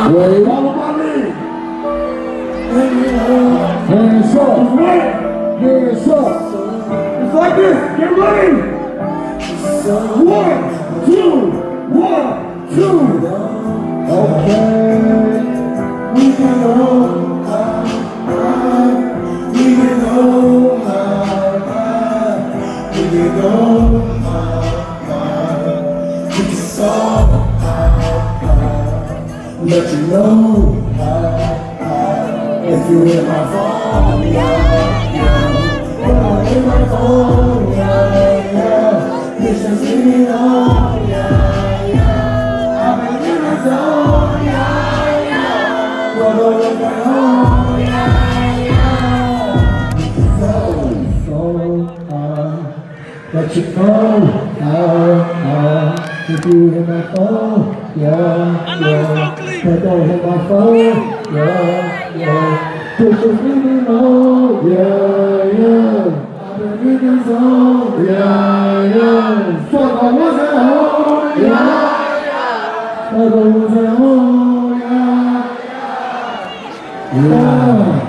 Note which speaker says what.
Speaker 1: Wait.
Speaker 2: Follow my lead.
Speaker 1: Hands up.
Speaker 2: Wait.
Speaker 1: Hands up.
Speaker 2: It's like this. Get ready. 1, 2, 1, 2.
Speaker 1: Okay.
Speaker 2: We can go high. We can go high. We can go high. We can so high. Let you know if you hit my phone, yeah. In my phone, yeah. You should see me on, yeah. I've been in the zone, yeah. Brother, look at home, yeah.
Speaker 1: So high. Let you go high. If you hit my phone, yeah.
Speaker 3: I love you, Stokeley.
Speaker 1: But don't hit my phone, yeah. Push your feet on, yeah.
Speaker 2: I've been in the zone,
Speaker 1: Yeah. Fuck, I was at home, yeah. Fuck, I was at home, yeah.